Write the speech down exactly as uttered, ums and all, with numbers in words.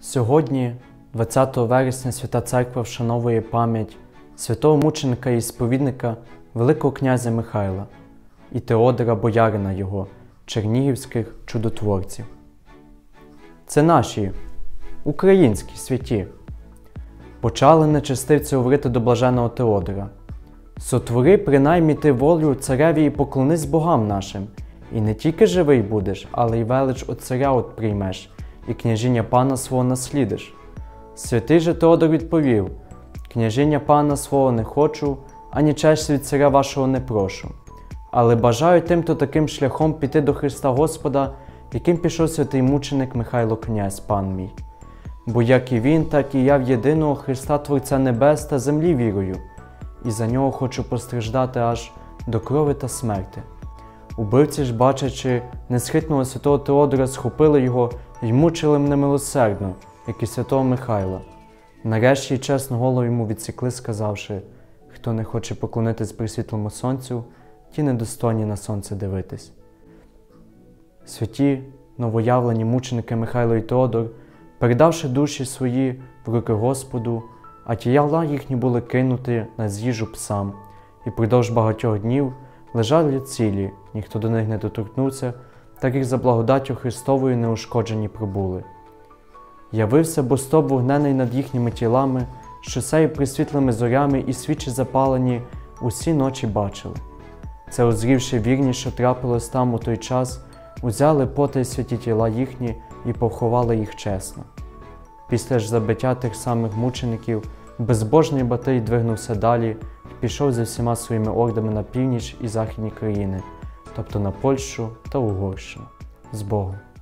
Сьогодні, двадцятого вересня, Свята Церква вшановує пам'ять святого мученика і сповідника Великого князя Михайла і Теодора Боярина його, чернігівських чудотворців. Це наші, українські святі. Почали нечестивці говорити до блаженого Теодора: «Сотвори принаймні ти волю цареві і поклонись богам нашим, і не тільки живий будеш, але й велич от царя от приймеш, і княжіння пана свого наслідиш». Святий же Теодор відповів: «Княжіння пана свого не хочу, ані честь від царя вашого не прошу, але бажаю тим-то таким шляхом піти до Христа Господа, яким пішов святий мученик Михайло князь, пан мій. Бо як і він, так і я в єдиного Христа Творця небес та землі вірую, і за нього хочу постраждати аж до крови та смерти». Убивці ж, бачачи несхитного святого Теодора, схопили його й мучили немилосердно, як і святого Михайла. Нарешті й чесно голову йому відсікли, сказавши: «Хто не хоче поклонитись пресвітлому сонцю, ті недостойні на сонце дивитись». Святі новоявлені мученики Михайло і Теодор, передавши душі свої в руки Господу, а тіла їхні були кинуті на з'їжу псам, і впродовж багатьох днів лежали цілі, ніхто до них не доторкнувся, так як за благодаттю Христовою неушкоджені пробули. Явився бостоб вогнений над їхніми тілами, що сею присвітлими зорями і свічі запалені усі ночі бачили. Це, узрівши вірні, що трапилось там у той час, узяли потай святі тіла їхні і поховали їх чесно. Після ж забиття тих самих мучеників, безбожний Батий двигнувся далі і пішов зі всіма своїми ордами на північ і західні країни, тобто на Польщу та Угорщину. З Богом!